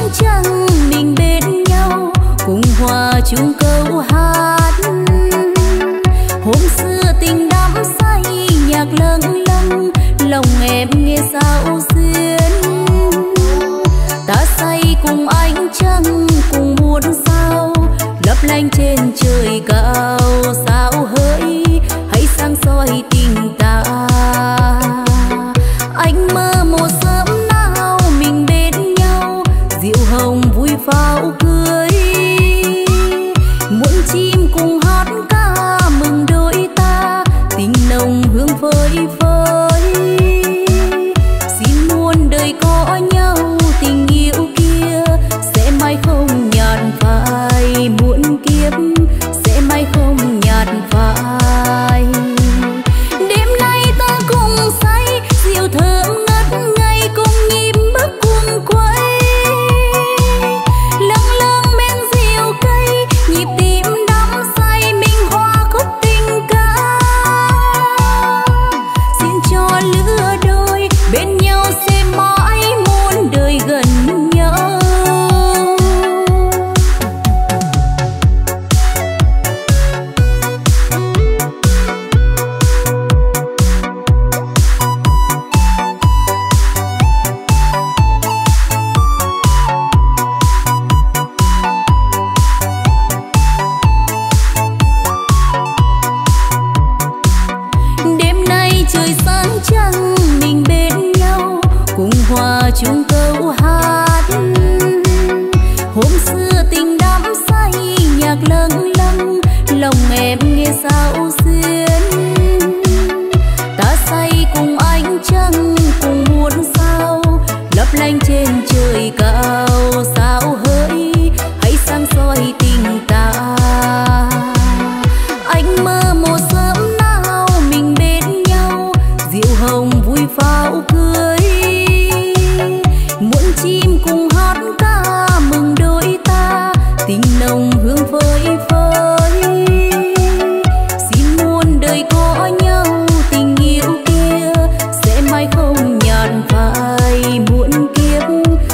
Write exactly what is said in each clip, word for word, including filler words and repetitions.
trăng mình bên nhau cùng hòa chung câu hát. Hôm xưa tình đắm say nhạc lâng lâng, lòng em nghe sao xuyên. Ta say cùng ánh trăng cùng muôn sao lấp lánh trên trời cao. Sao hỡi hãy sáng soi tình ta. Anh mơ một sớm nào mình bên nhau, diệu hồng vui pháo cưới. Muôn chim cùng hát ca mừng đôi ta, tình nồng hương phơi phới. Xin muôn đời có nhau tình yêu kia sẽ mãi không nhạt phai. Muôn kiếp sẽ mãi không nhạt phai. Đêm nay ta cùng say rượu thơm ngất ngây, cùng nhịp bước cuồng quay. Lâng lâng bên rìu cây nhịp tim đắm say, mình hòa khúc tình ca. Xin cho lứa đôi bên nhau sẽ mãi muôn đời gần nhau. Đêm nay trời sáng trăng mình bên nhau cùng hòa chung câu hát. Hôm xưa tình đắm say nhạc lâng lâng, lòng em nghe sao xuyên. Ta say cùng ánh trăng cùng muôn sao lấp lánh trên trời cao. Sao hỡi hãy sáng soi tình ta. Anh mơ một sớm nào mình bên nhau, diệu hồng vui pháo cưới. Muôn chim cùng hát ca mừng đôi ta, tình nồng hương phơi phới. Xin muôn đời có nhau tình yêu kia sẽ mãi không nhạt phai. Muôn kiếp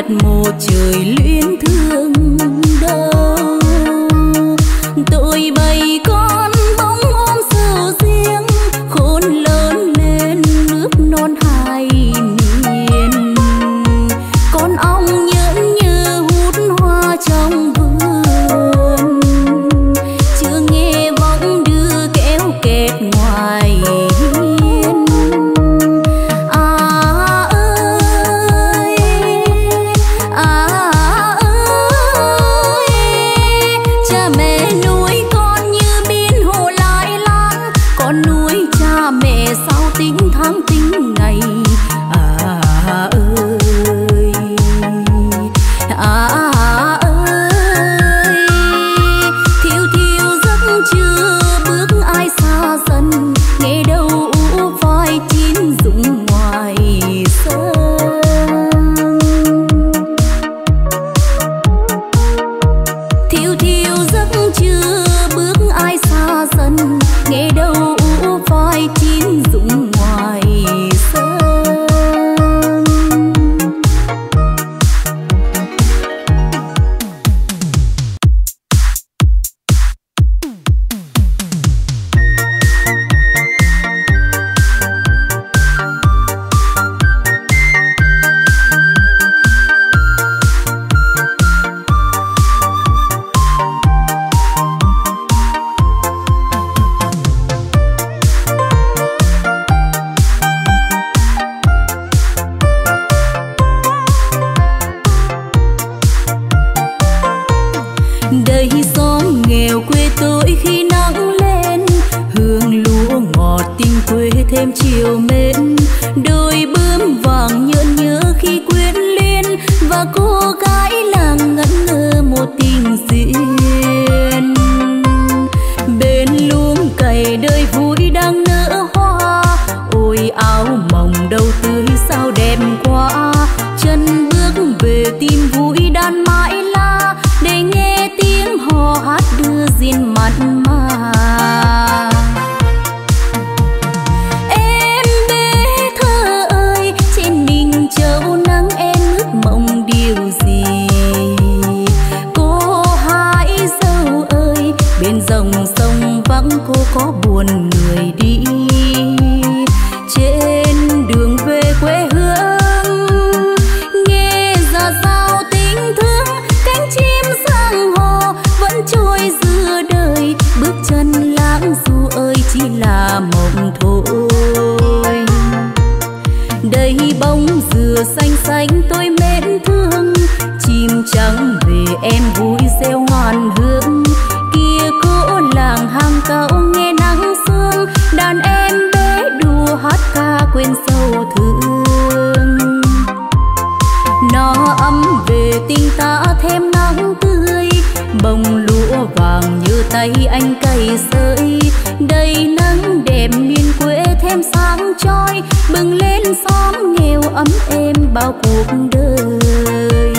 biết một trời luyến thương đâu. Tội bầy con bóng ôm sầu riêng, khôn lớn lên nước non hai miền. Con ong nhẫn như hút hoa trong vườn, chưa nghe vọng đưa kéo kẹt ngoài hiên. À ơi, à ơi, cha mẹ nuôi con như biển hồ lại lan, con nuôi cha mẹ sao tính tháng tính ngày. À ơi, à ơi, thiêu thiêu giấc chưa bước ai xa dần, nghe đâu ú vai chín rụng ngoài sân. Thiêu thiêu giấc chưa bước ai xa dần, nghe đâu ú vai chín rụng ngoài sân. Đây xóm nghèo quê tôi khi nắng lên, hương lúa ngọt tình quê thêm chiều mến. Đôi bướm vàng nhợn nhớ khi quyến liên, và cô gái làng ngẩn ngơ một tình duyên. Bên luống cày đời vui đang nở hoa, ôi áo mỏng đầu tươi sao đẹp quá. Chân bước về tìm vui đan mãi la, để nghe tiếng hò hát đưa diên mặn mà. Em bé thơ ơi, trên mình châu nắng em ước mộng điều gì. Cô hái dâu ơi, bên dòng sông vắng cô có buồn người đi. Trên đường về quê hương, nghe ra sao tình thương, cánh chim sang hồ vẫn trôi giữa đời. Bước chân lãng du ơi chỉ là mộng thôi. Đây bóng dừa xanh xanh tôi mến thương, chim trắng về em vui reo ngàn hương. Kia cỗ làng hàng cau nghe nắng sương, đàn em bé đùa hát ca quên sâu thương. Nó ấm về tình ta thêm nắng tươi, bông lúa vàng như tay anh cày sới. Đây nắng đẹp miền quê thêm sáng chói, bừng lên xóm nghèo ấm êm bao cuộc đời.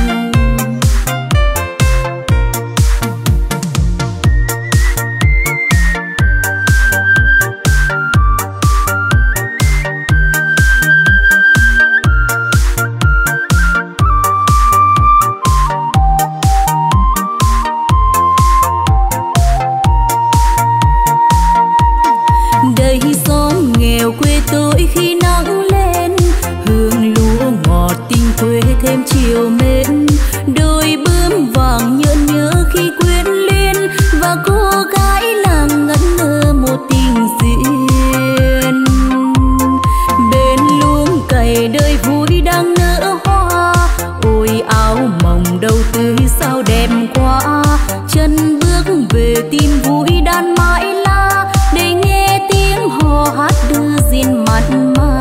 Đây xóm nghèo quê tôi khi nắng lên, hương lúa ngọt tình quê thêm chiều mến. Đôi bướm vàng nhợn nhớ khi quyến liên, và cô gái làng ngẩn ngơ một tình duyên. Bên luống cày đời vui đang nở hoa, ôi áo mỏng đầu tươi sao đẹp quá. Chân bước về tìm vui đan mãi la, để nghe tiếng hò hát đưa diên mặn mà.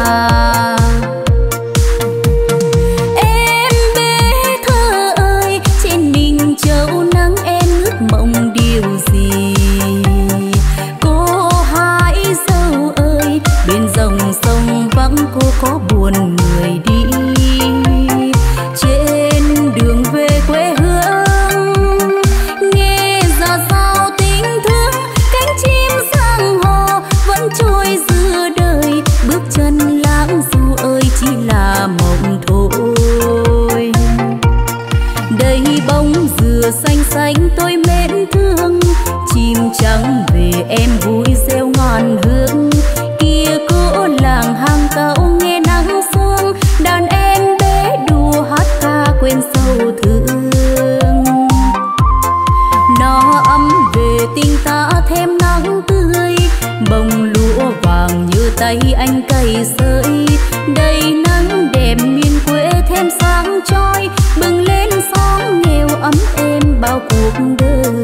Em bé thơ ơi, trên mình châu nắng em ước mộng điều gì. Cô hái dâu ơi, bên dòng sông vắng cô có buồn người đi. Trên đường về quê hương, nghe ra sao tình thương, cánh chim sang hồ vẫn trôi giữa đời. Bước chân lãng du ơi chỉ là mộng thôi. tay anh cày sợi. Đầy nắng đẹp miền quê thêm sáng chói, bừng lên xóm nghèo ấm êm bao cuộc đời.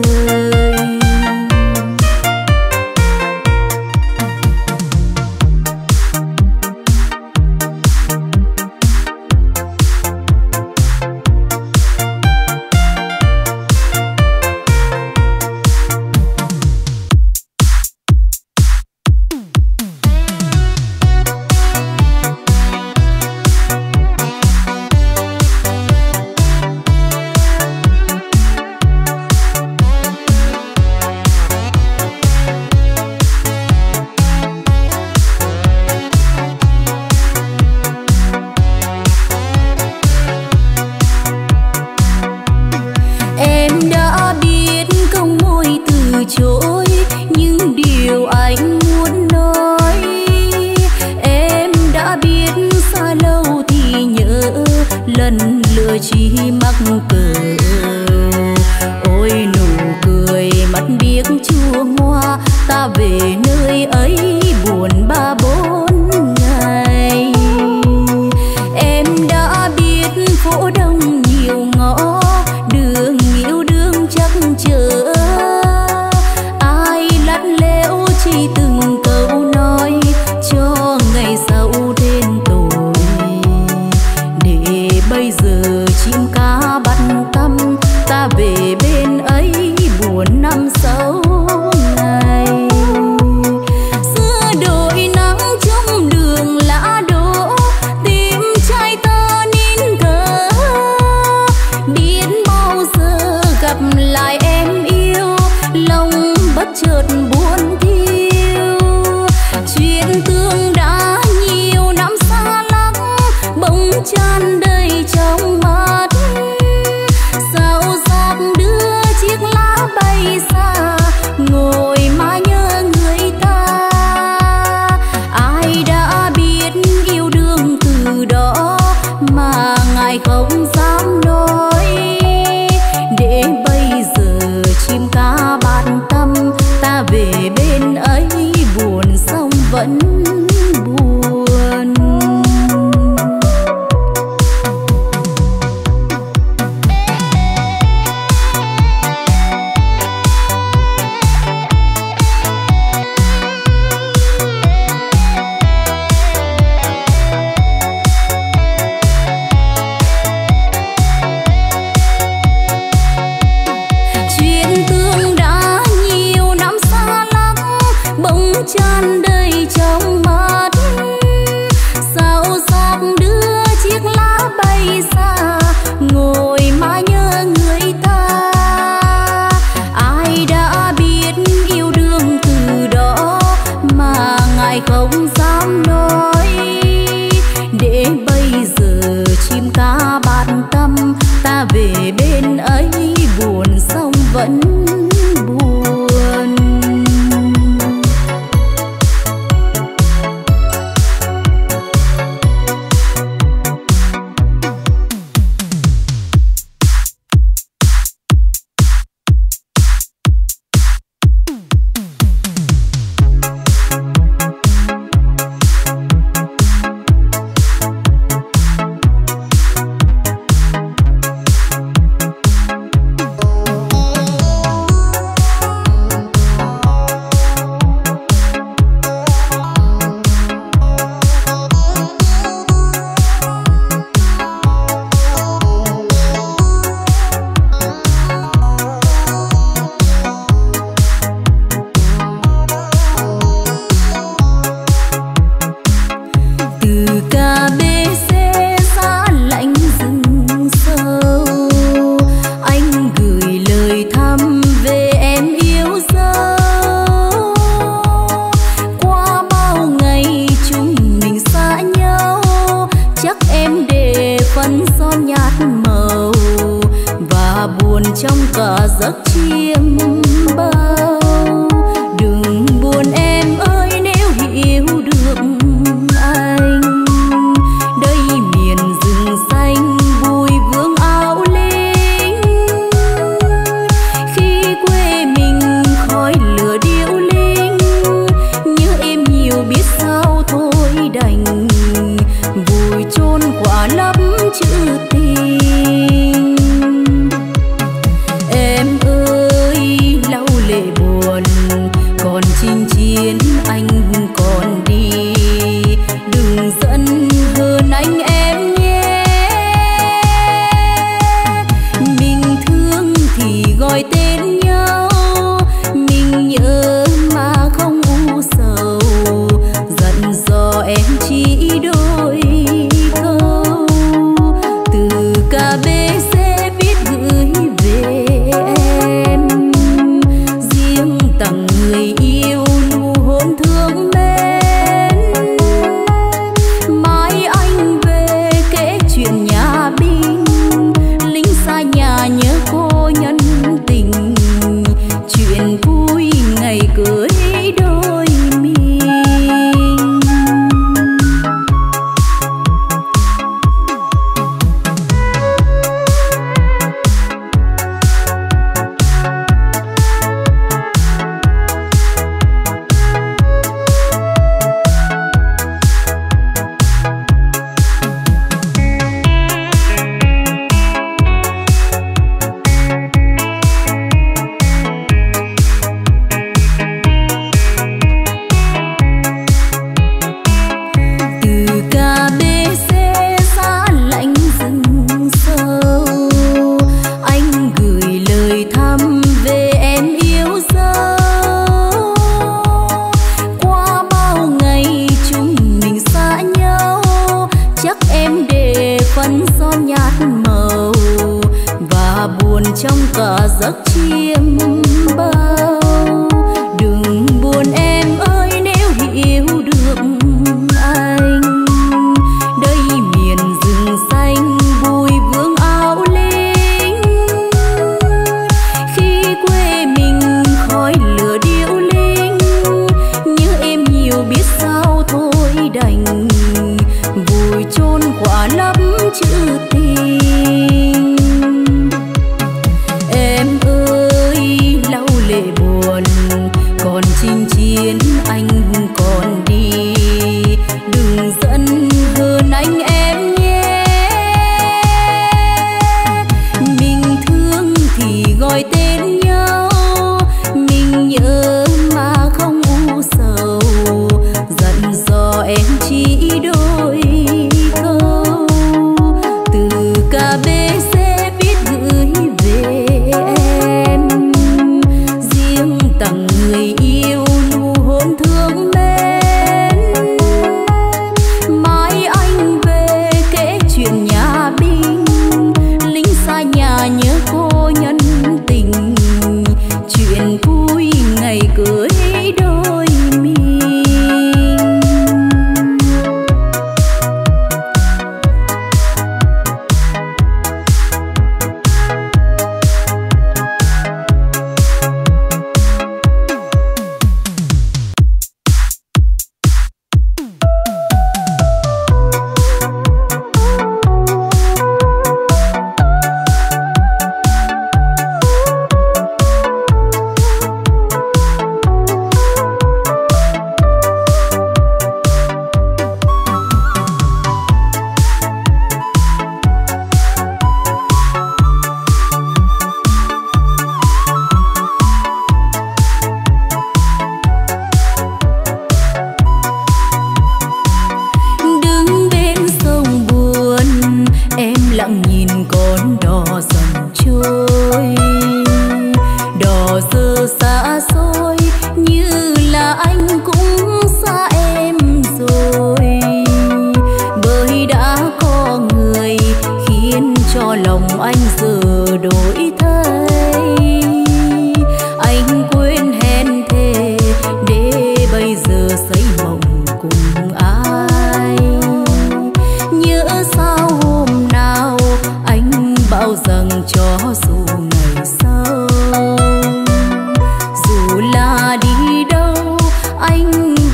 biết sao thôi.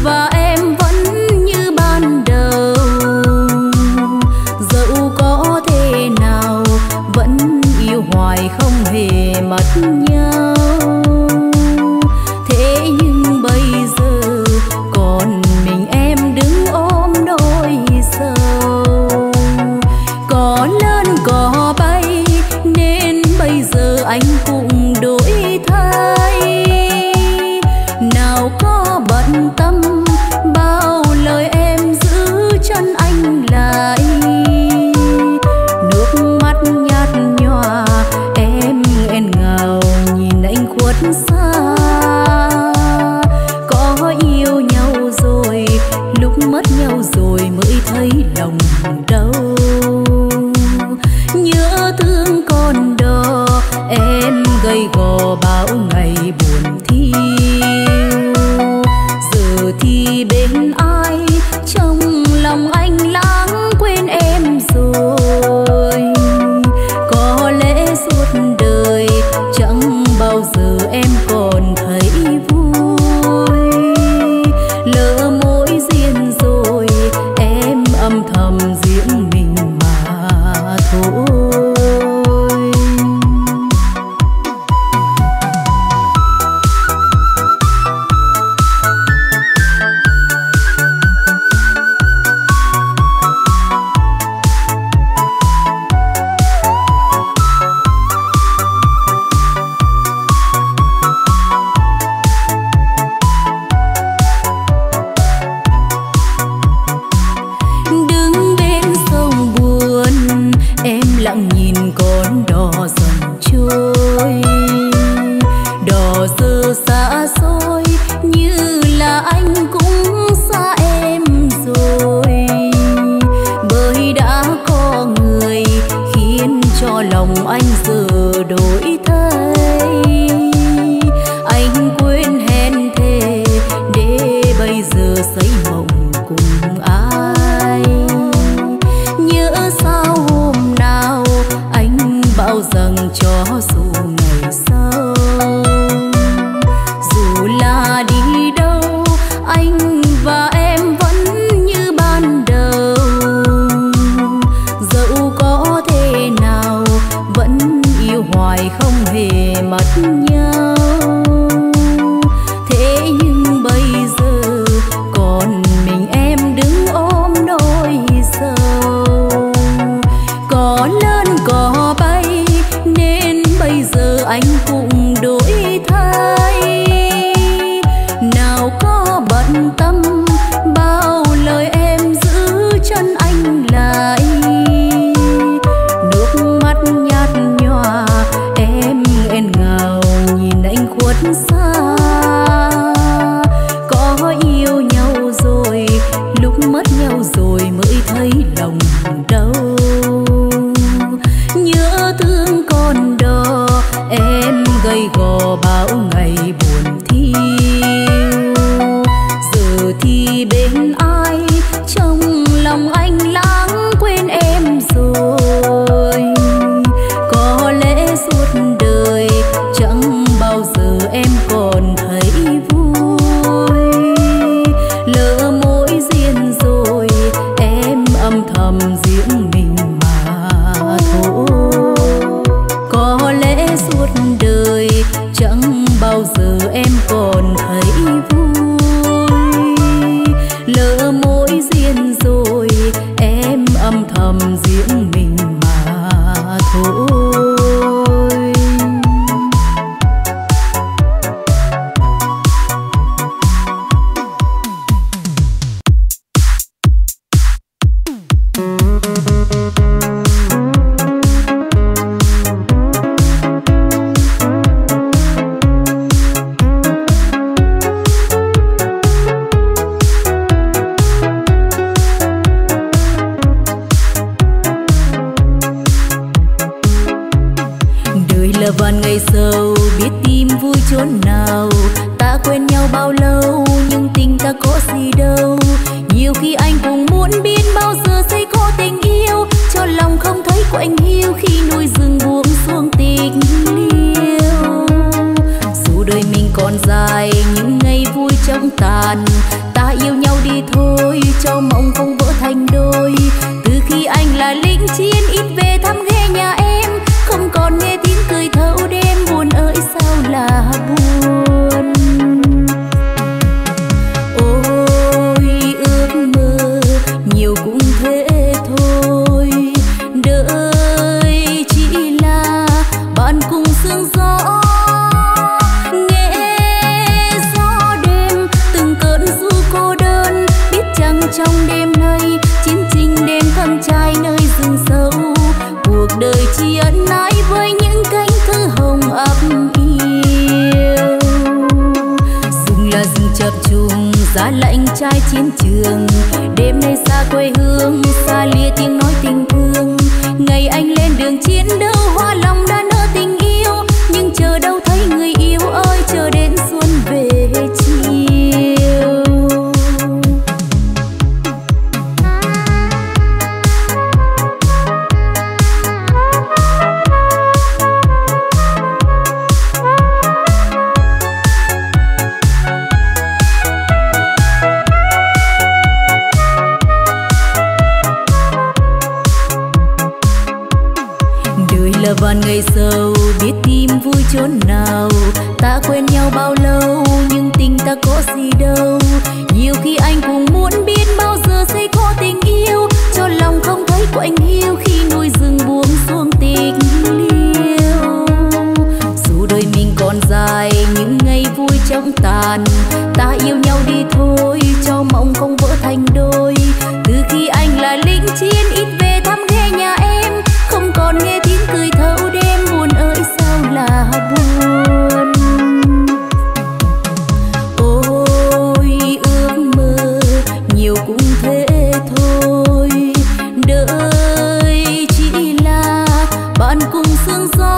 và em vẫn như ban đầu. Dẫu có thể nào vẫn yêu hoài không hề mất nhau. Thế nhưng bây giờ còn mình em đứng ôm nỗi sầu. Có lớn có bay nên bây giờ anh cũng đổi thay. Nào có bận tâm bao lời em giữ chân anh lại. Nước mắt nhạt nhòa em nghẹn ngào nhìn anh khuất xa. Có yêu nhau rồi lúc mất nhau rồi mới thấy lòng đau. Nhớ thương con đò em gầy gò bao ngày buồn thiêu. Giờ thì bên ai trong lòng anh lãng quên em rồi. Có lẽ suốt đời chẳng bao giờ em còn thấy vui. Lỡ mối duyên rồi em âm thầm riêng mình mà thôi. Lặng nhìn con đò dần trôi. Đò giờ xa xôi như là anh cũng xa em rồi. Bởi đã có người khiến cho lòng anh giờ đổi thay. Anh quên hẹn thề để bây giờ xây mộng cùng ai. Nhớ sao hôm nào anh bảo rằng cho dù ngày sau. Dù là đi đâu anh và em vẫn như ban đầu. Dẫu có thể nào vẫn yêu hoài không hề mất nhau. Thế nhưng bây giờ còn mình em đứng ôm nỗi sầu. Có lớn có bay nên bây giờ anh cũng đổi thay. Nào có bận tâm bao lời em giữ chân anh lại. Nước mắt nhạt nhòa em nghẹn ngào nhìn anh khuất xa. Có yêu nhau rồi lúc mất nhau rồi mới thấy lòng đau. Nhớ thương con đò em gầy gò bao ngày buồn thiêu. Giờ thì bên ai trong lòng anh lãng quên em rồi. Có lẽ suốt đời chẳng bao giờ em còn thấy vui. Lỡ mối duyên rồi em âm thầm riêng mình mà thôi. Có lẽ suốt đời chẳng bao giờ em còn thấy vui. Lỡ mối duyên rồi em âm thầm riêng mình mà thôi. là vạn ngày sau biết tìm vui chốn nào. Ta quen nhau bao lâu nhưng tình ta có gì đâu. Nhiều khi anh cũng muốn biết bao giờ sẽ có tình yêu, cho lòng không thấy quạnh hiu khi núi rừng buông xuống tình liêu. Dù đời mình còn dài những ngày vui chóng tàn, ta cho mộng không vỡ thành đôi. Từ khi anh là lính chiến ít về thăm ghé nhà em, không còn nghe tiếng cười thâu đêm, buồn ơi sao là buồn. Ôi ước mơ nhiều cũng thế thôi, đời chỉ là bạn cùng sương gió. Trong đêm nay chiến tranh đêm thăm trai nơi rừng sâu, cuộc đời chỉ ẩn ái với những cánh thư hồng ấp yêu. Rừng là rừng chập trùng giá lạnh trai chiến trường, đêm nay xa quê hương xa lìa tiếng nói tình thương. Ngày anh lên đường chiến đấu hoa lòng đã nở tình yêu, nhưng chờ đâu thấy người yêu ơi, chờ đến xuân về chiều. Là vàn ngày sầu biết tìm vui chốn nào, ta quen nhau bao lâu nhưng tình ta có gì đâu. Nhiều khi anh cũng muốn biết bao giờ sẽ có tình yêu, cho lòng không thấy quạnh hiu khi núi rừng buông xuống tình liêu. Dù đời mình còn dài những ngày vui chóng tàn, ta yêu nhau đi thôi cho mộng không vỡ thành đôi. Từ khi anh là lính chiến ít về thăm ghé nhà em, không còn nghe tiếng cười thâu đêm, buồn ơi sao là buồn. Ôi ước mơ nhiều cũng thế thôi, đời chỉ là bạn cùng sương gió.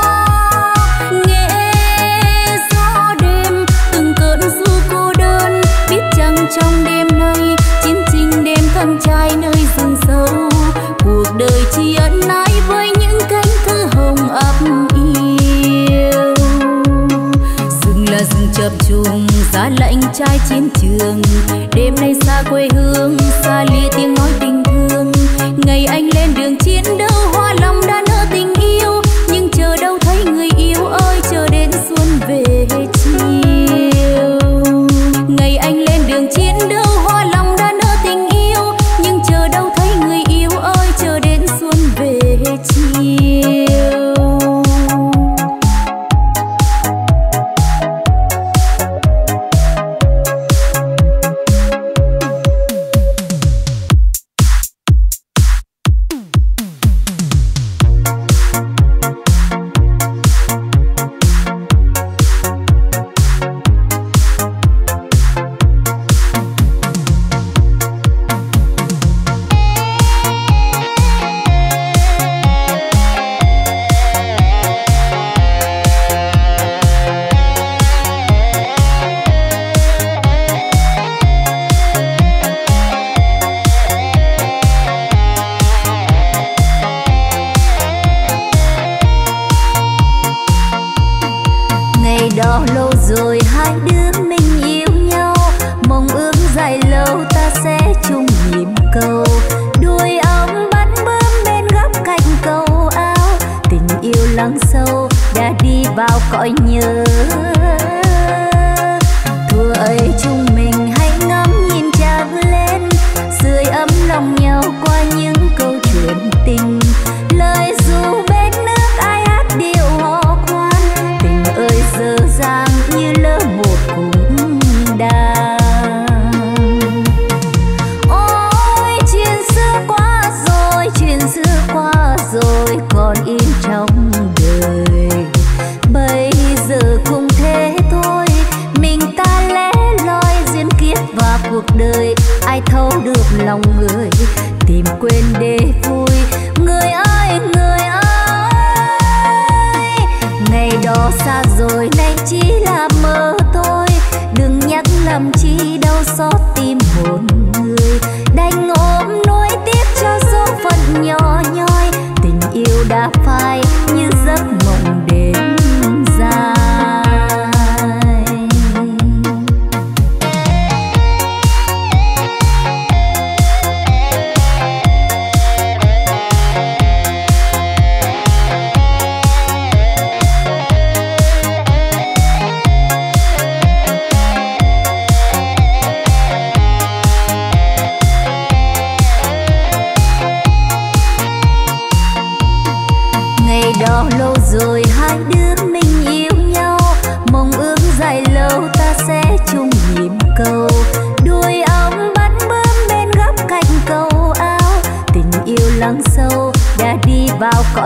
Nghe gió đêm từng cơn ru cô đơn, biết chăng trong đêm nay chiến tranh đêm thăm trai nơi rừng sâu, cuộc đời chỉ ẩn ái với những cánh thư hồng ấp yêu. Rừng là rừng chập trùng giá lạnh trai chiến trường, đêm nay xa quê hương xa lìa tiếng nói tình thương. Ngày anh lên đường chiến đấu hoa lòng đã nở tình yêu, nhưng chờ đâu thấy người yêu ơi, chờ đến xuân về chiều. Ngày anh lên đường chiến đấu hoa lòng đã nở tình yêu, nhưng chờ đâu thấy người yêu ơi, chờ đến xuân về chiều. Đó lâu rồi hai đứa mình yêu nhau, mong ước dài lâu ta sẽ chung nhịp cầu. Đuôi ong bắn bướm bên góc cạnh cầu áo, tình yêu lắng sâu đã đi vào cõi nhớ. Thua ấy chúng mình hãy ngắm nhìn trăng lên, sưởi ấm lòng nhau qua những câu chuyện tình. Lời ru bên nước ai hát điệu hò khoan, tình ơi dở dang như lỡ một cung đàn. Ôi chuyện xưa qua rồi, chuyện xưa qua rồi còn in trong đời. Bây giờ cũng thế thôi, mình ta lẻ loi duyên kiếp và cuộc đời. Ai thấu được lòng người, tìm quên để vui. Người ơi, người ơi, ngày đó xa rồi nay chỉ là mơ thôi. Đừng nhắc làm chi đau xót tim hồn người, đành ôm nuối tiếc cho số phận nhỏ nhoi. Tình yêu đã phai như giấc mộng đêm dài.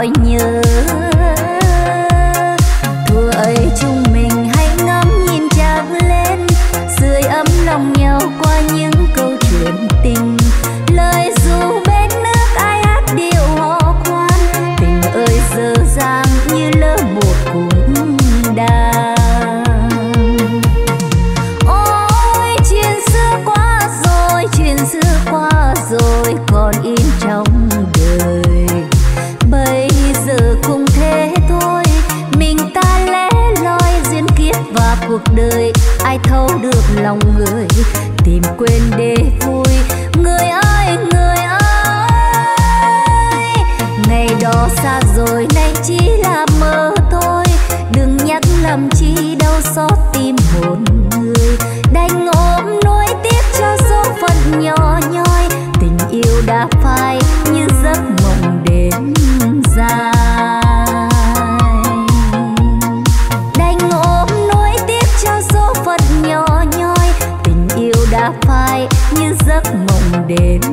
gọi nhớ. Thuở ấy chúng mình hay ngắm nhìn trăng lên, sưởi ấm lòng nhau qua những câu chuyện tình. Lời ru bên nước ai hát điệu hò khoan, tình ơi dở dang như lỡ một cung đàn. Ôi chuyện xưa qua rồi, chuyện xưa qua rồi còn in trong đời. Bây giờ cũng thế thôi, mình ta lẻ loi duyên kiếp và cuộc đời. Ai thấu được lòng người, tìm quên để vui. Người ơi, người ơi, ngày đó xa rồi nay chỉ là mơ thôi. Đừng nhắc làm chi đau xót tim hồn người, đành ôm nuối tiếc cho số phận nhỏ nhoi. Tình yêu đã phai như giấc mộng đêm dài, đành ôm nuối tiếc cho số phận nhỏ nhoi. Tình yêu đã phai như giấc mộng đêm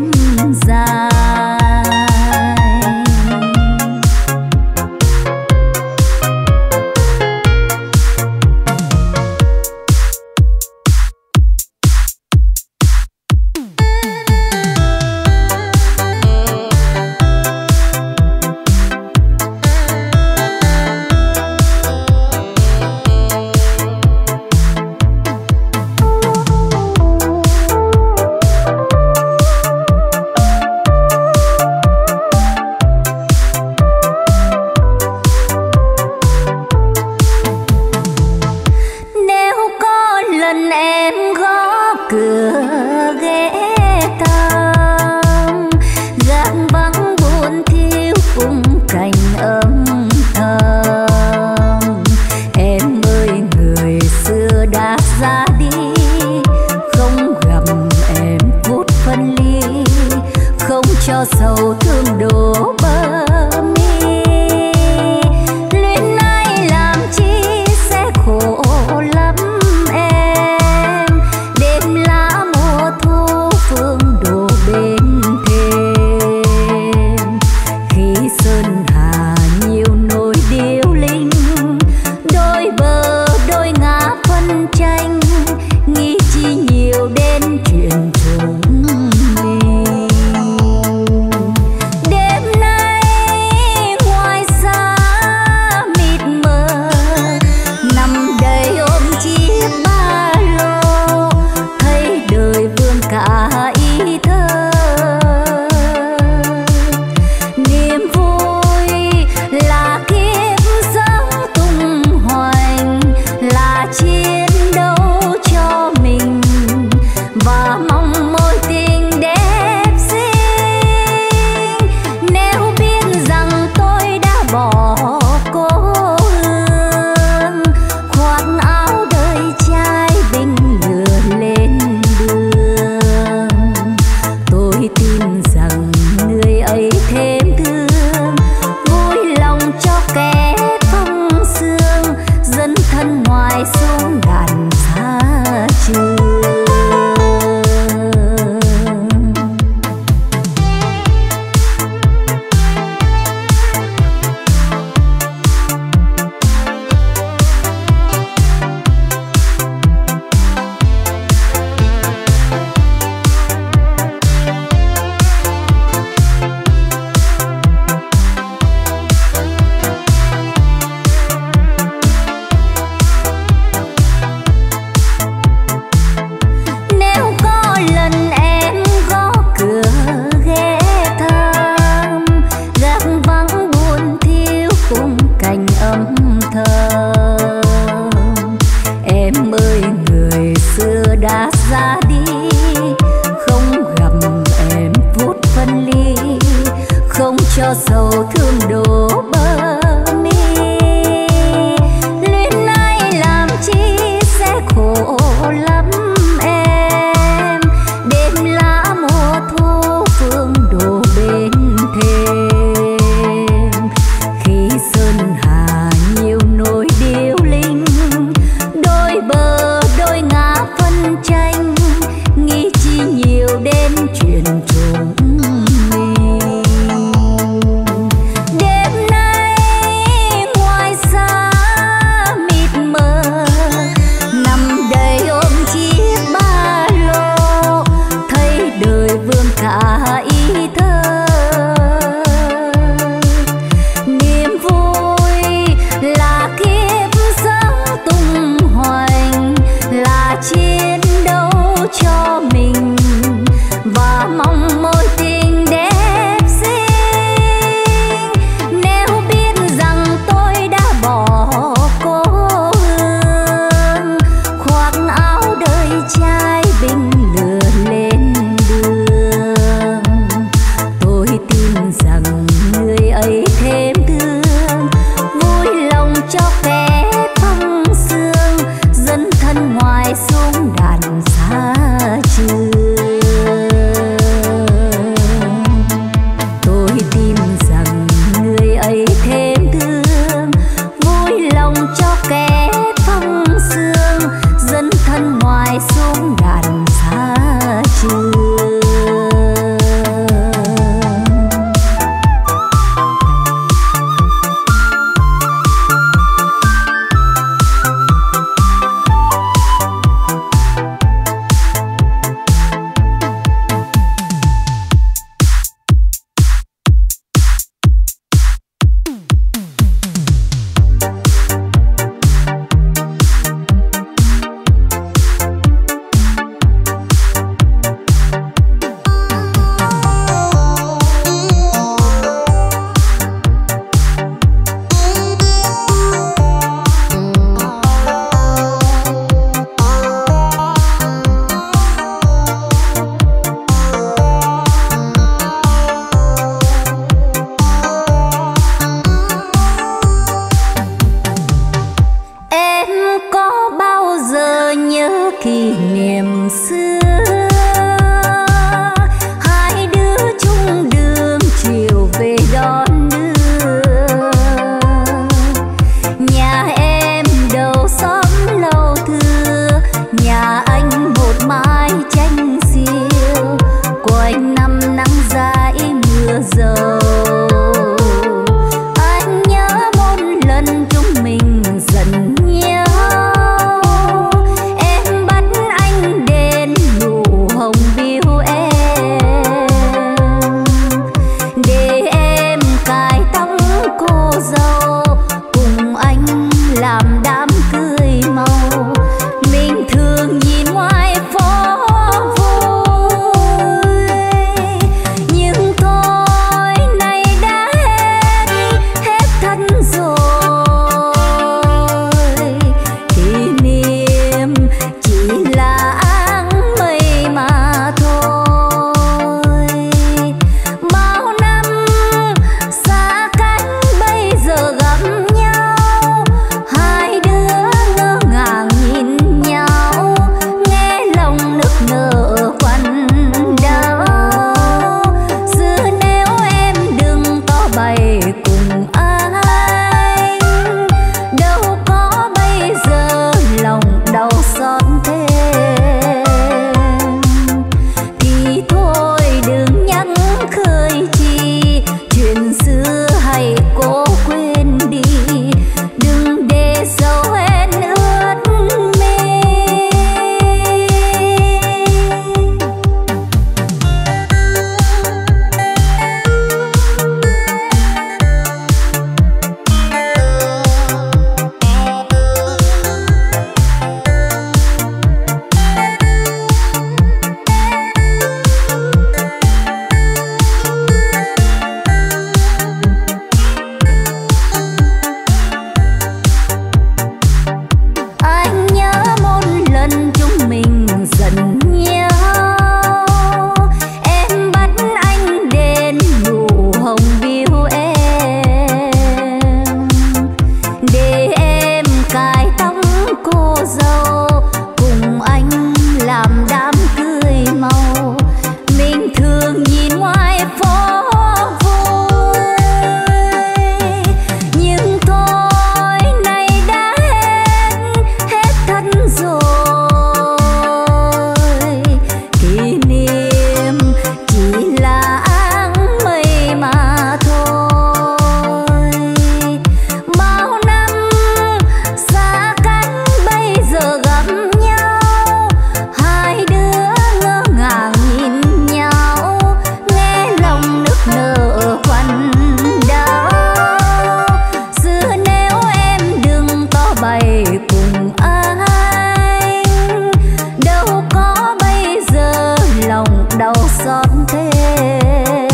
dài. chuyện trùng mình đêm nay đau xót thêm.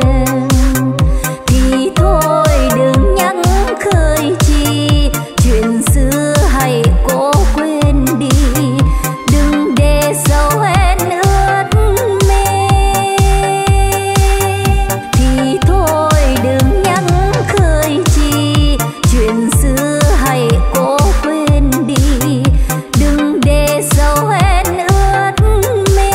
Thì thôi đừng nhắc khơi chi chuyện xưa, hãy cố quên đi, đừng để sầu hen ướt mi. Thì thôi đừng nhắc khơi chi chuyện xưa, hãy cố quên đi, đừng để sầu hen ướt mi.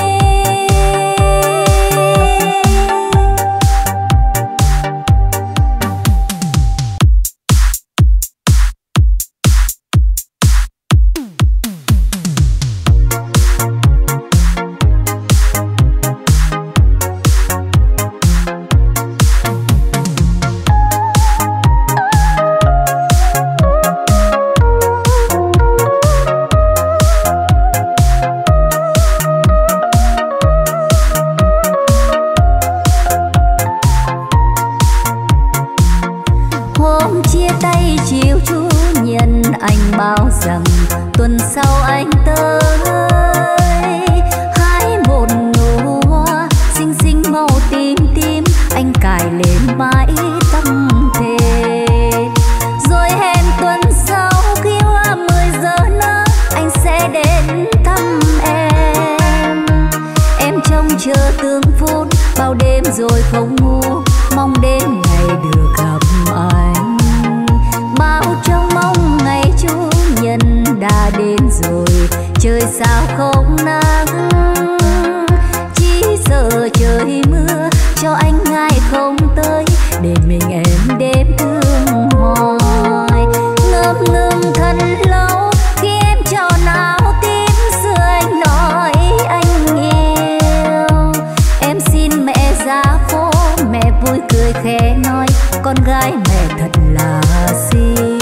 Hôm chia tay chiều chủ nhật anh bảo rằng tuần sau anh tới, hái một nụ hoa xinh xinh màu tím tím, anh cài lên mái tóc thề. Rồi hẹn tuần sau khi hoa mười giờ nở anh sẽ đến thăm em. Em trông chờ từng phút bao đêm rồi không ngủ, mong đến ngày được gặp anh. Bao trong mong ngày chủ nhật đã đến rồi, trời sao không nắng, chỉ sợ trời mưa cho anh ngại không tới, để mình em đêm thương hoài. Ngập ngừng thật lâu khi em tròn áo tím xưa anh nói anh yêu. Em xin mẹ ra phố, mẹ vui cười khẽ nói con gái mẹ thật là xinh.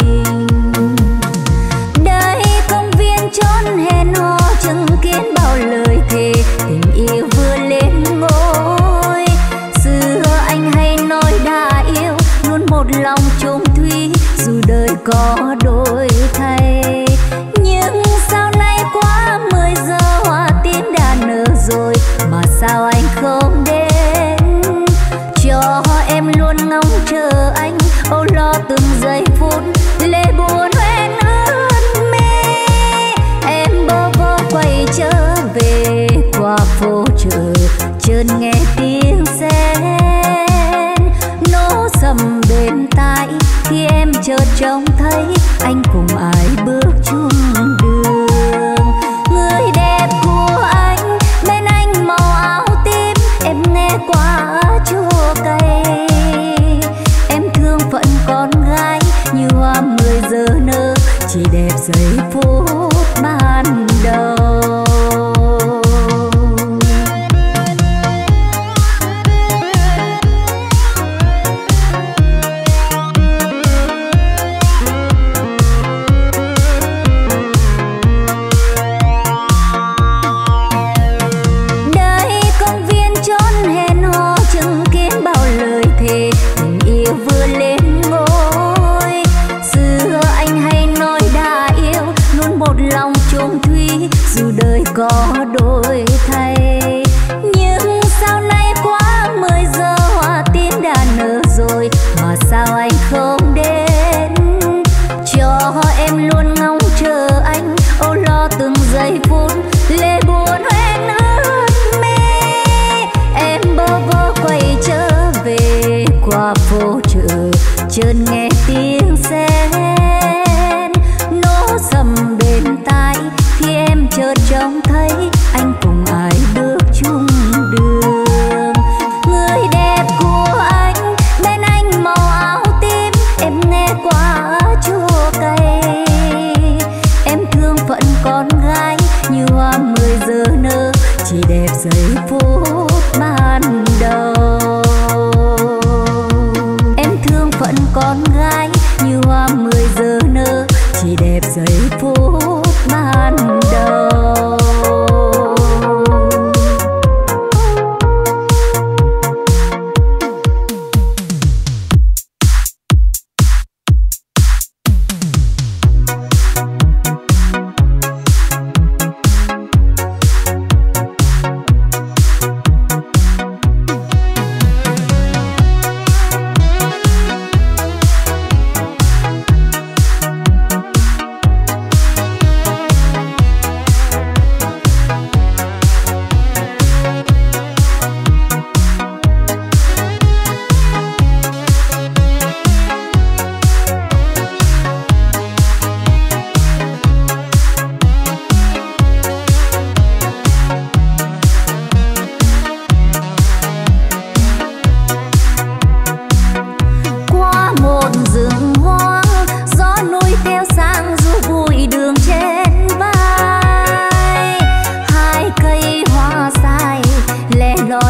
Đây công viên trốn hẹn hò chứng kiến bao lời thề, tình yêu vừa lên ngôi. Xưa anh hay nói đã yêu luôn một lòng chung thủy, dù đời có đổi thay. Nhưng sao nay quá mười giờ hoa tím đã nở rồi, mà sao anh không đến cho em luôn ngóng chờ anh. Âu lo từng giây phút lệ buồn hoen ướt mi, em bơ vơ quay trở về qua phố chợ, chợt nghe tiếng sét nổ sầm bên tai, khi em chợt trông thấy anh cùng ai bước chung đường. Người đẹp của anh bên anh màu áo tím, em nghe quá chua cay. Em thương phận con gái như hoa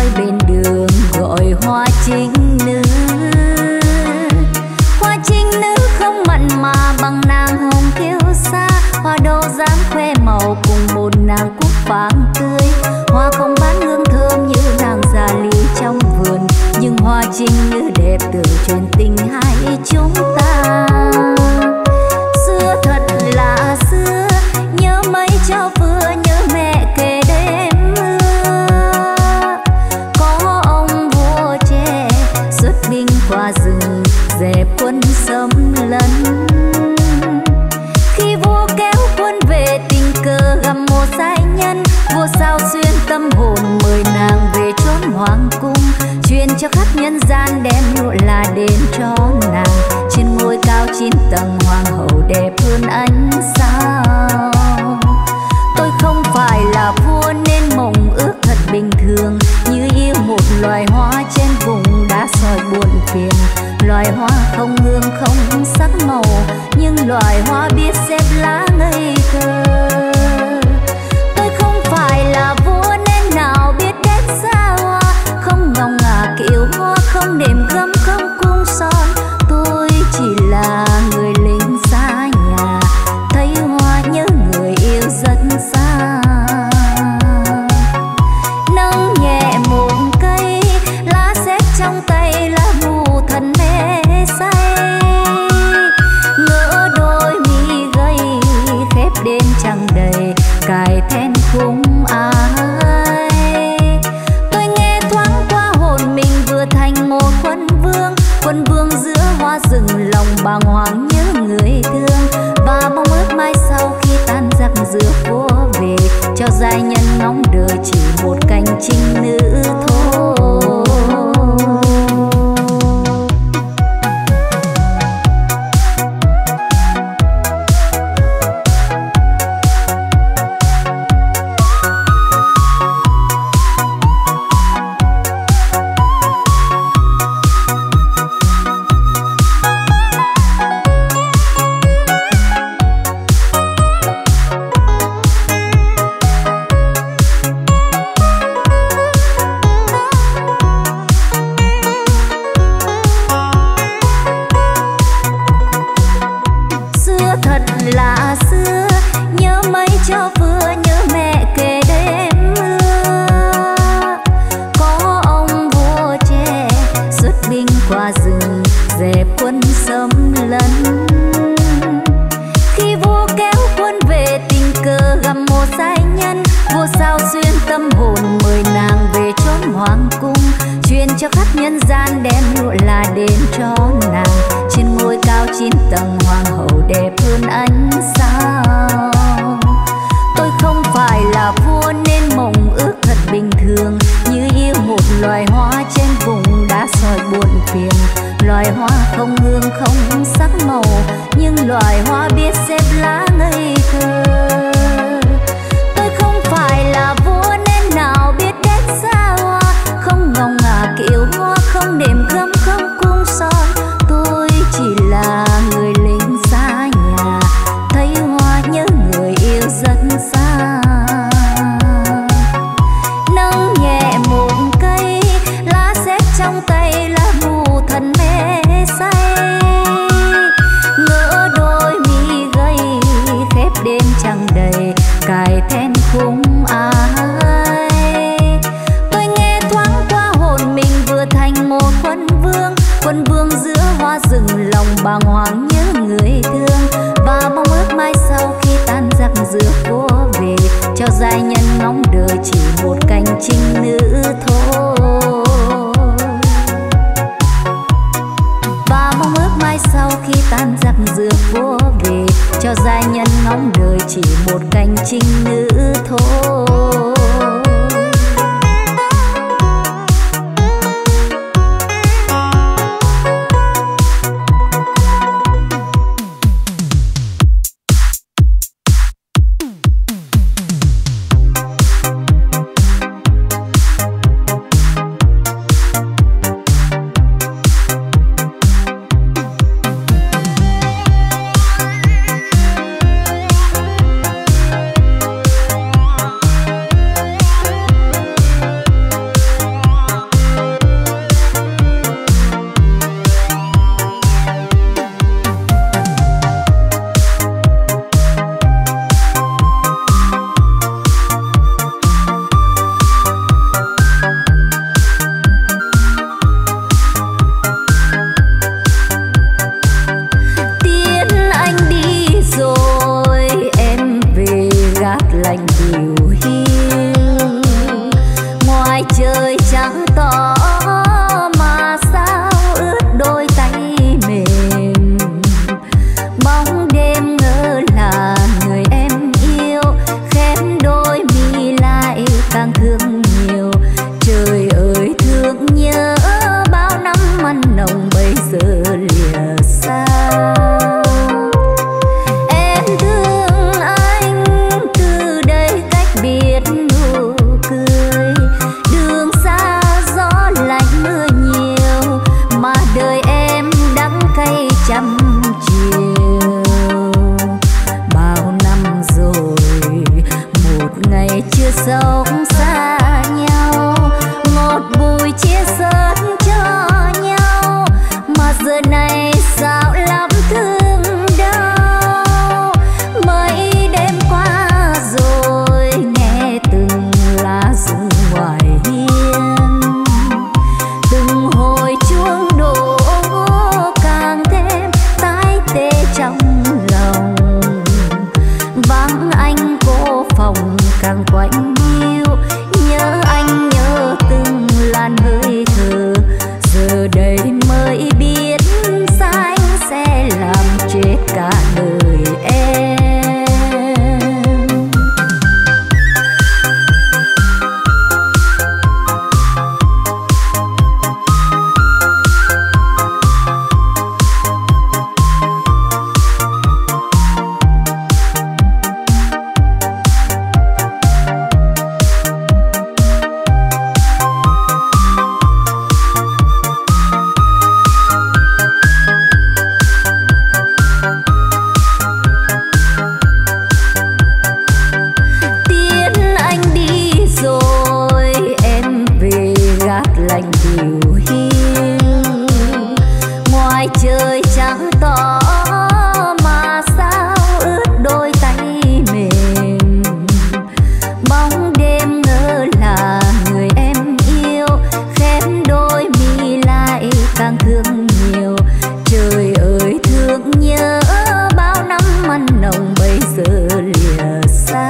bên đường gọi hoa chính nữ. Hoa chính nữ không mặn mà bằng nàng hồng kiêu sa, hoa đô dáng khoe màu cùng một nàng cúc vàng tươi. Hoa không bán hương thơm như nàng già lì trong vườn, nhưng hoa chính nữ đẹp từ truyền tình hai chúng ta. Xưa thật là xưa, nhớ mấy cho vừa, nhớ mẹ kể đêm mưa. Có ông vua trẻ xuất binh qua rừng dẹp quân xâm lấn. Khi vua kéo quân về tình cờ gặp một giai nhân, vua sao xuyên tâm hồn mời nàng về chốn hoàng cung, truyền cho khắp nhân gian đem lụa là đến cho nàng. Trên ngôi cao chín tầng hoàng hậu đẹp hơn ánh sao. Tôi không phải là vua nên mộng ước thật bình thường, như yêu một loài hoa trên vùng đá sỏi buồn phiền. Loài hoa không hương không sắc màu, nhưng loài hoa biết xếp lá ngây thơ. Tôi không phải là vua nên nào biết đến xa hoa, không ngọc ngà kiệu hoa, không đệm gấm không cung son. Tôi chỉ là người lính xa nhà, thấy hoa nhớ người yêu rất xa. Nâng nhẹ một cây lá xếp trong tay, lá mù thần mê say. Ngỡ đôi mi gầy khép đêm trăng đầy, cài then khung ai. Tôi nghe thoáng qua hồn mình vừa thành một quân vương, quân vương giữa hoa rừng lòng bàng hoàng nhớ người thương. Và mong ước mai sau khi tan giặc giữa vua về, cho giai nhân ngóng đời chỉ một cành trinh nữ thôi. Cho khắp nhân gian đem lụa là đến cho nàng. Trên ngôi cao chín tầng hoàng hậu đẹp hơn ánh sao. Tôi không phải là vua nên mộng ước thật bình thường, như yêu một loài hoa trên vùng đá sỏi buồn phiền. Loài hoa không hương không sắc màu, nhưng loài hoa biết xếp lá ngây thơ. Tôi không phải là vua nên nào biết đến xa hoa, không ngọc ngà kiệu hoa, không đệm gấm không cung son. Tôi chỉ là người lính xa nhà, thấy hoa nhớ người yêu rất xa. Nâng nhẹ một cây lá xếp trong tay, lá mù thần mê say. Ngỡ đôi mi gầy khép đêm trăng đầy, cài then khung ai. Tôi nghe thoáng qua hồn mình vừa thành một quân vương, quân vương giữa hoa rừng lòng bàng hoàng nhớ người thương. Và mong ước mai sau khi tan giặc giữa vua về, cho giai nhân ngóng đời chỉ một cành trinh nữ thôi. Và mong ước mai sau khi tan giặc giữa vua về, cho giai nhân ngóng đời chỉ một cành trinh nữ thôi. trắng tỏ mà sao ướt đôi tay mềm. Bóng đêm ngỡ là người em yêu, khép đôi mi lại càng thương nhiều. Trời ơi thương nhớ bao năm ăn nồng bây giờ lìa xa. Em thương anh từ đây cách biệt nụ cười. Đường xa gió lạnh mưa nhiều mà đời em đắng cay trăm chiều. Bao năm rồi một ngày chưa sống xa nhau, ngọt bùi chia sớt cho nhau mà giờ này sao lắm thương đau. Mấy đêm qua rồi nghe từng lá rụng ngoài hiên, từng hồi chuông đổ càng thêm tái tê trong lòng. Vắng anh cô phòng càng quạnh hiu, nhớ anh nhớ từng làn hơi thở. Giờ đây mới biết xa anh sẽ làm chết cả đời em. Trời trắng tỏ mà sao ướt đôi tay mềm. Bóng đêm ngỡ là người em yêu, khép đôi mi lại càng thương nhiều. Trời ơi thương nhớ bao năm ăn nồng bây giờ lìa xa.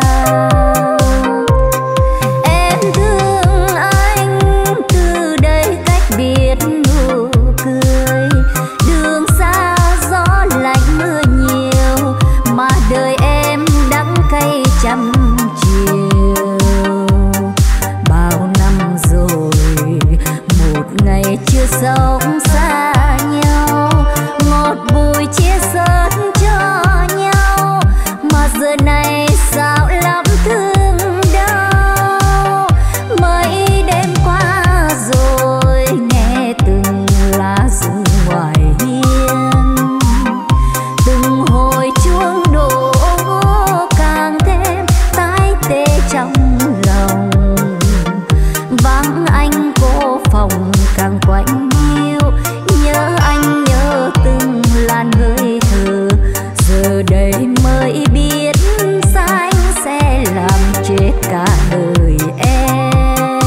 Em thương anh từ đây cách biệt nụ cười. Đường xa gió lạnh mưa nhiều mà đời em đắng cay trăm chiều. Bao năm rồi một ngày chưa sống xa nhau, ngọt bùi chia sớt cho nhau mà giờ này sao lắm thương đau. Mấy đêm qua rồi nghe từng lá rụng ngoài hiên, từng hồi chuông đổ càng thêm tái tê trong lòng. Vắng anh cô phòng càng quạnh hiu, nhớ anh nhớ từng làn hơi thở. Giờ đây mới biết xa anh sẽ làm chết cả đời em.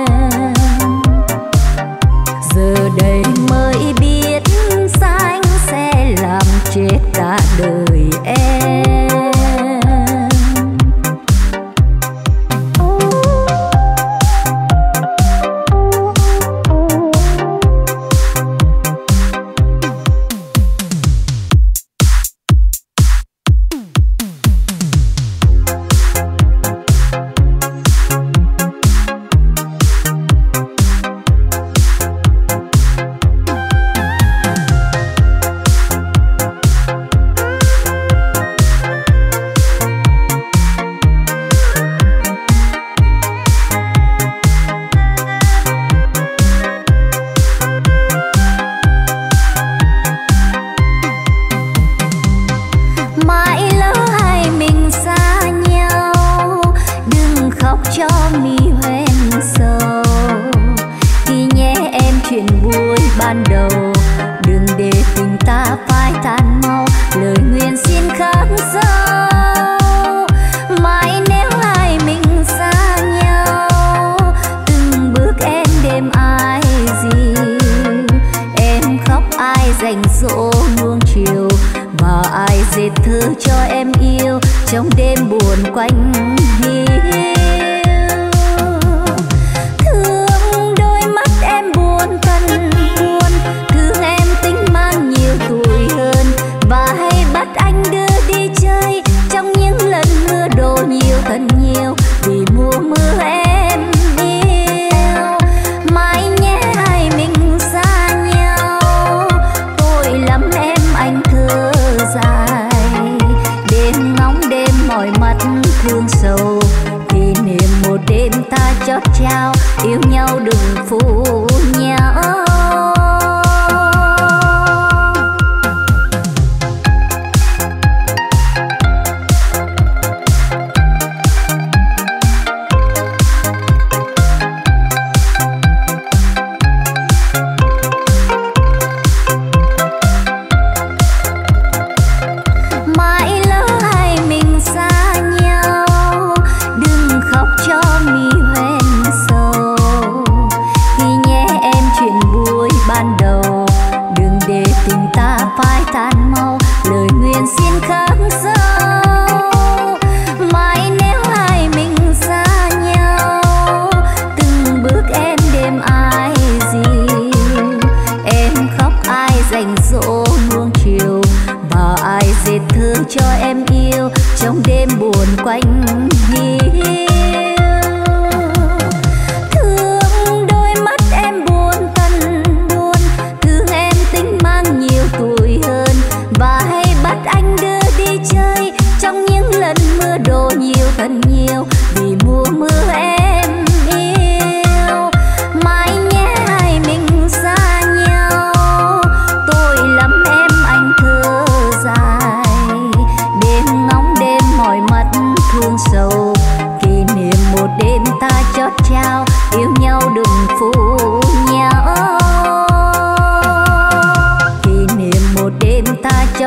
Giờ đây mới biết xa anh sẽ làm chết cả đời em. Quanh hiu thương đôi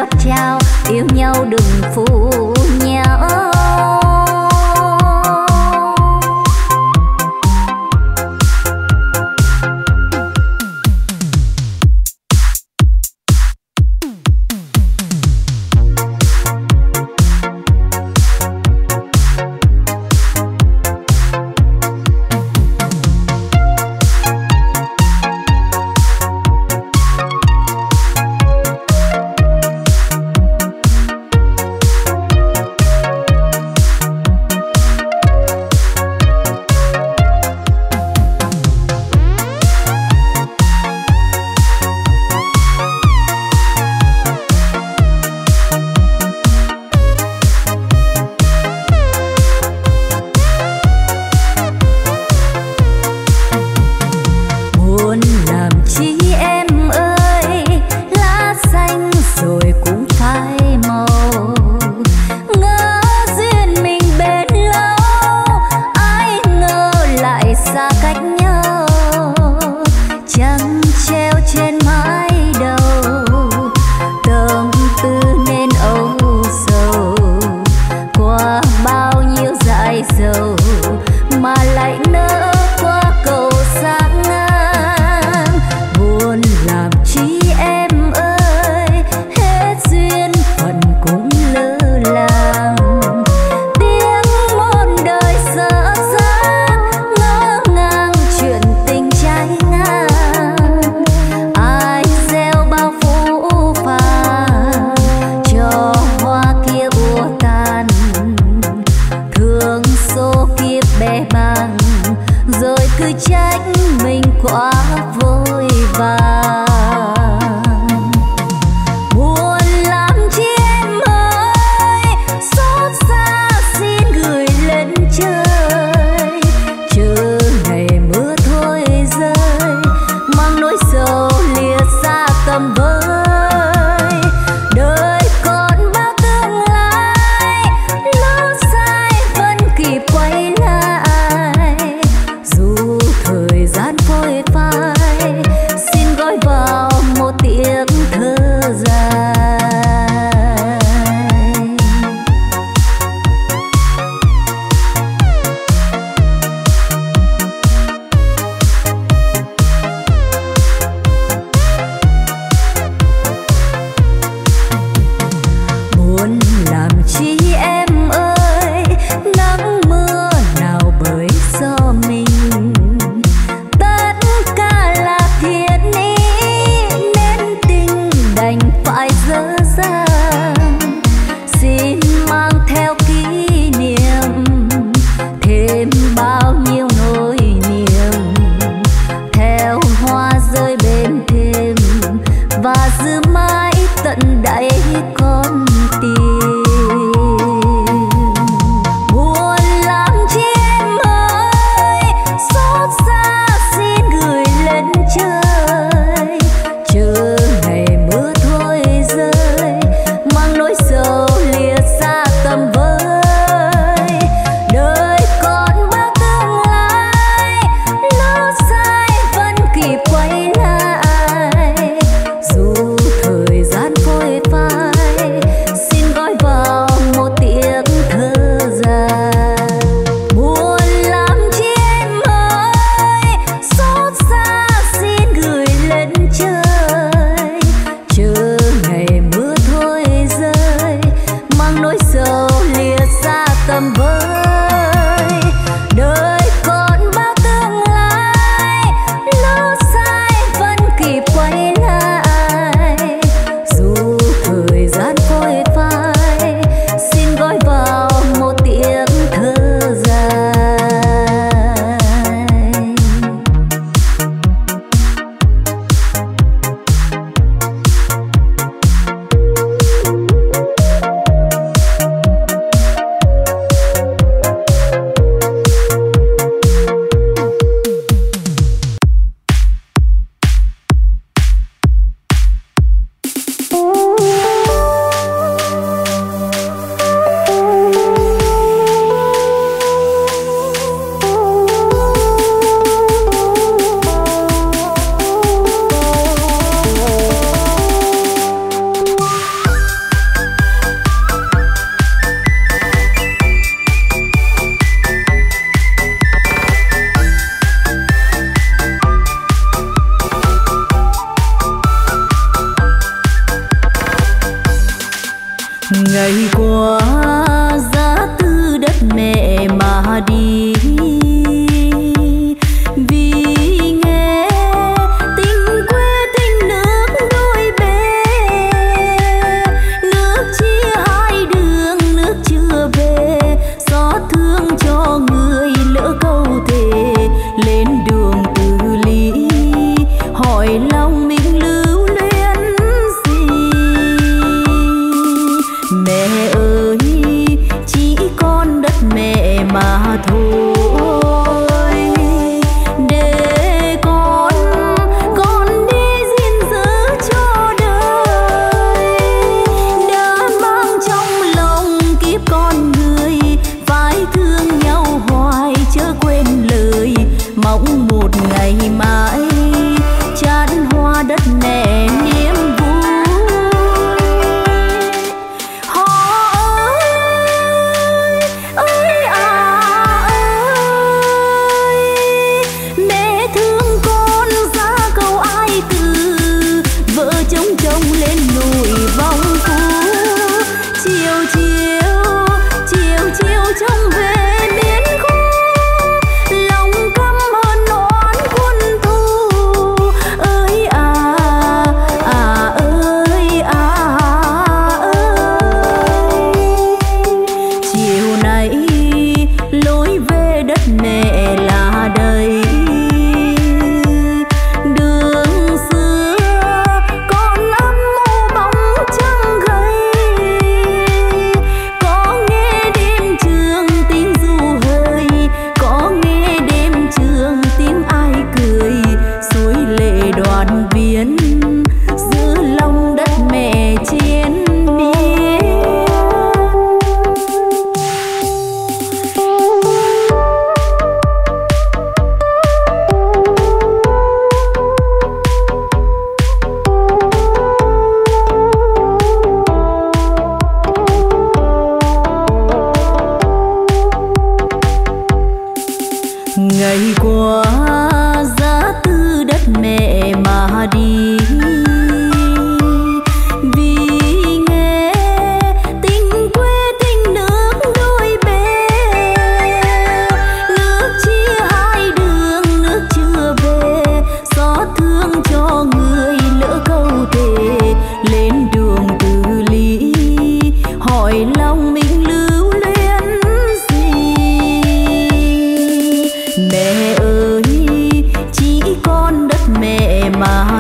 gặp trao, yêu nhau đừng phụ nhau.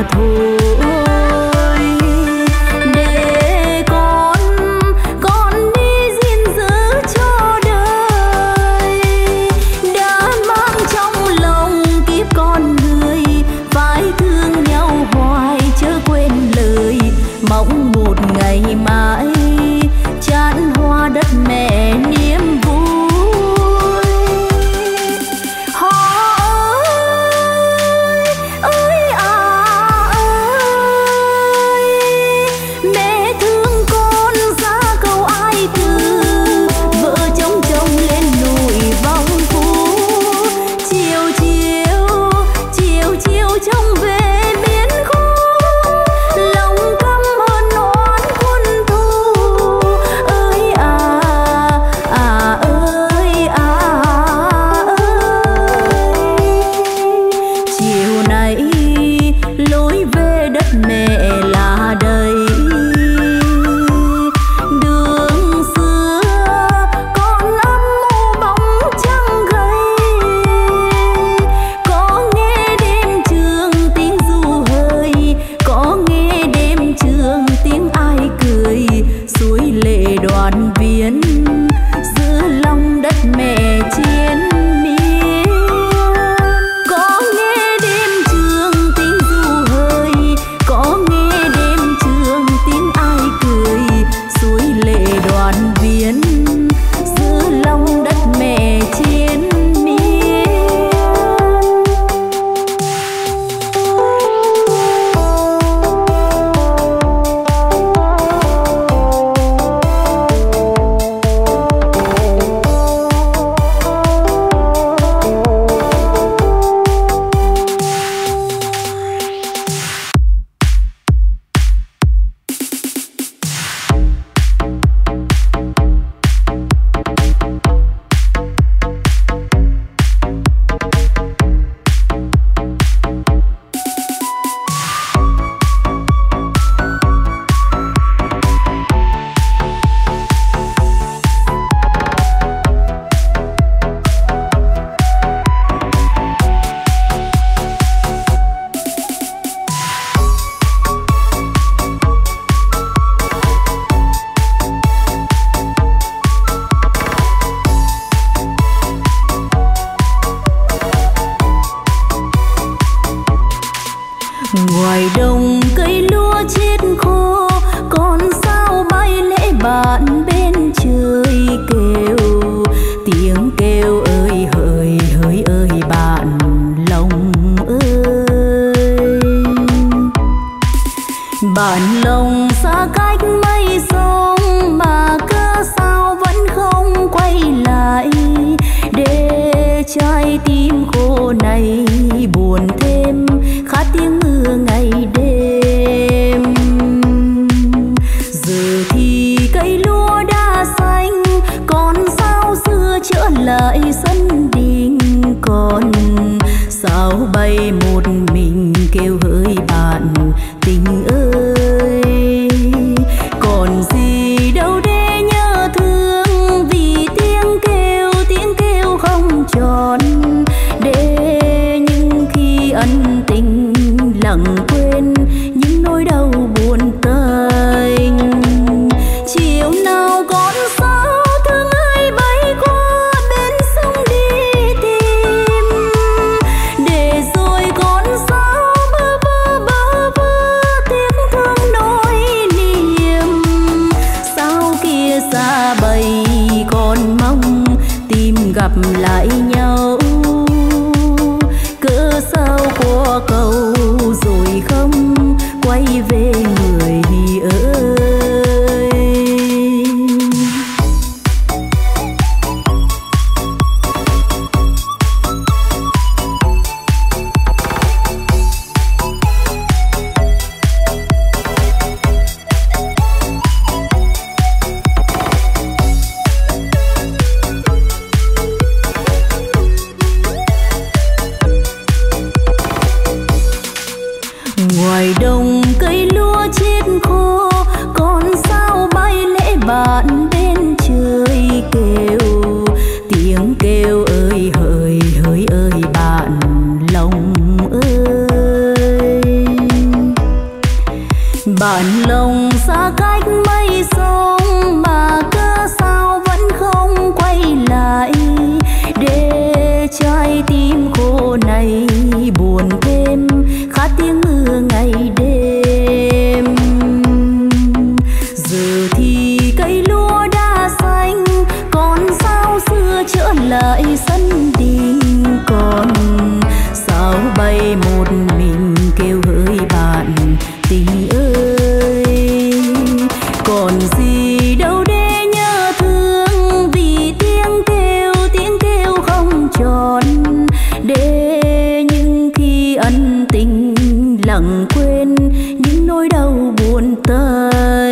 thôi. Để con con đi gìn giữ cho đời, đã mang trong lòng kiếp con người, phải thương nhau hoài chớ quên lời, mong một ngày mãi chán hoa đất mẹ niềm vui. Họ ơi, ơi à ơi, mẹ thương con xa cầu ai từ, vợ chồng chồng lên núi vòng phú, chiều chiều chiều chiều trông về biến khô, lòng căm hờn oán quân thù. Ơi à à ơi à ơi, chiều nay lối về đất mẹ là đây, đường xưa con ấm mù bóng trăng gầy, có nghe đêm trường tiếng ru hơi, có nghe đêm trường tiếng ai cười, suối lệ đoàn viên giữa lòng đất mẹ chiến miên. Có nghe đêm trường tiếng ru hơi, có nghe đêm trường tiếng ai cười, suối lệ đoàn viên giữa lòng đất mẹ chiến miên. Ngoài đồng cây lúa chết khô, con sao bay lễ bạn bên trời kêu, tiếng kêu ơi hỡi hỡi ơi bạn lòng ơi. Bạn lòng xa cách mây sông mà cớ sao vẫn không quay lại, để trái tim khô này buồn thêm khát tiếng mưa ngày đêm. Giờ thì cây lúa đã xanh, còn sao xưa trở lại sân đình, còn sao bay một mình kêu hỡi bạn tình ơi. Còn gì đâu để nhớ thương, vì tiếng kêu tiếng kêu không tròn, để những khi ân tình lặng quên những nỗi đau buồn tênh. Chiều nào con sao thương ơi bay qua bên sông đi tìm, để rồi con sao bơ vơ bơ vơ tiếng thương nỗi niềm. Sao kia xa bầy con mong tìm gặp lại nhau, cớ sao qua cầu rồi không quay về người ơi. Ngoài đồng cây lúa chết khô, còn sao bay lễ bạn bên trời kêu, tiếng kêu ơi hỡi hỡi ơi bạn lòng ơi. bạn lòng xa cách mây sông mà cớ sao vẫn không quay lại, để trái tim khô này buồn thêm khát tiếng mưa ngày đêm. Giờ thì cây lúa đã xanh, còn sao xưa trở lại sân đình, còn sao bay một mình kêu hỡi bạn tình ơi. Còn gì đâu để nhớ thương, vì tiếng kêu tiếng kêu không tròn, để những khi ân tình lặng quên những nỗi đau buồn tơi.